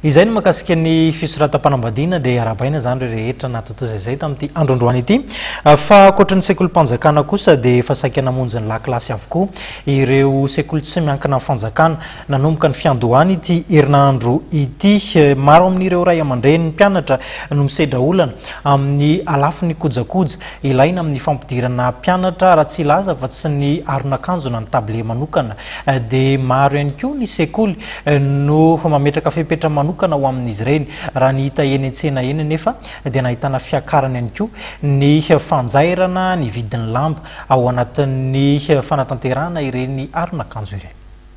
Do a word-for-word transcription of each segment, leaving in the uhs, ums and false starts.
Izay no makasika ny fisoratam-panambadiana dia arabaina zany ireo rehetra natotozay zay tamin'ity androandroany ity. Fa ankoatra ny sekolim-panjakana kosa dia efa saika namonjy ny lakilasy avokoa ireo sekoly tsy miankina amin'ny fanjakana nanomboka ny fiandohany ity herinandro ity. Maro amin'ireo ray aman-dreny ny mpianatra no misedra olana amin'ny alafin'ny kojakoja ilaina amin'ny fampidirana mpianatra raha tsy laza fa tsy ny aron'akanjo na ny table manokana. Dia maro ihany koa ny sekoly no mametraka fepetra manokana ho amin'izy ireny raha ny hita eny an-tsena eny nefa dia nahitana fiakarana ihany koa ny fanjairana ny vidin'ny lamba ao anatin'ny fanatanterahana ireny aron'akanjo ireny.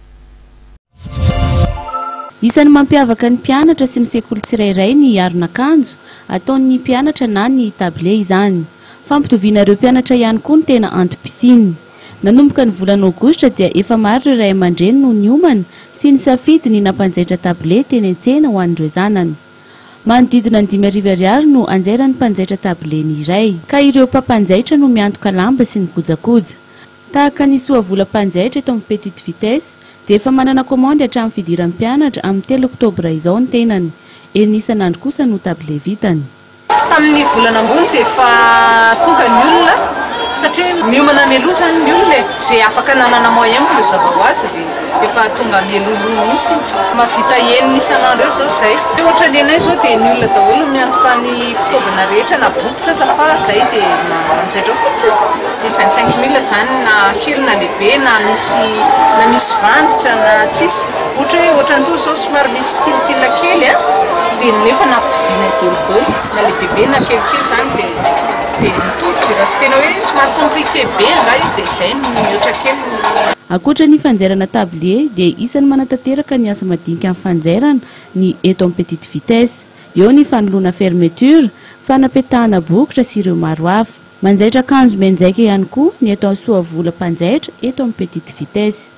Isan'ny mampiavaka ny mpianatra sy ny sekoly tsirairay ny aron'akanjo ataon'ny mpianatra na ny table izany. Fampitoviana ireo mpianatra ihany koa ny tena antom-pisiny. Nanomboka ny volana Aogositra dia efa maro ireo ray aman-dreny no niomana sy ny safidy ny nampanjaitra table teny an-tsena ho an'ireo zanany. Manodidina ny dimy arivo ariary no anjairan'ny mpanjaitra table ny iray, ka ireo mpampanjaitra no miantoka lamba sy ny kojakoja. Tahaka ny soavolam-panjaitra eto amin'ny petite vitesse dia efa manana komandy hatramin'ny fidiran'ny mpianatra amin'ny telo oktobra izao ny tenany. Eny isan'andro kosa no table vitany. Tamin'ny volana ambony dia efa tonga ny olona satria miomana mialoha zany ny olona zay afaka nanana moyen le zava-hoazy dia efa tonga mialoha mihitsy mavita enina isan'andro eo zao zay. Ohatra ny anay zao dia ny olona daholo miantoka ny fitaovana rehetra na bokotra fa zay dia manjaitra fotsiny. Dia vingt-cinq mille zany na kely na lehibe na misy na misy vanditra na tsisy. Ohatra hoe ohatra ny zao somary misy tilitila kely a dia nefa nampitoviana daholo na lehibe na kelikely zany dia dia mitovy raha tsy tena hoe somary compliqué be raha izy dia izay mihoatra kely. Ankoatra ny fanjairana tablier dia isan'ny manatanteraka ny asa madinika amin'ny fanjairana ny eto amin'ny petite vitesse. Eo ny fanoloana fermeture, fanapetahana bokotra sy ireo maro hafa. Manjaitra akanjo menjaika ihany koa ny eto amin'ny soavolam-panjaitra eto amin'ny petite vitesse.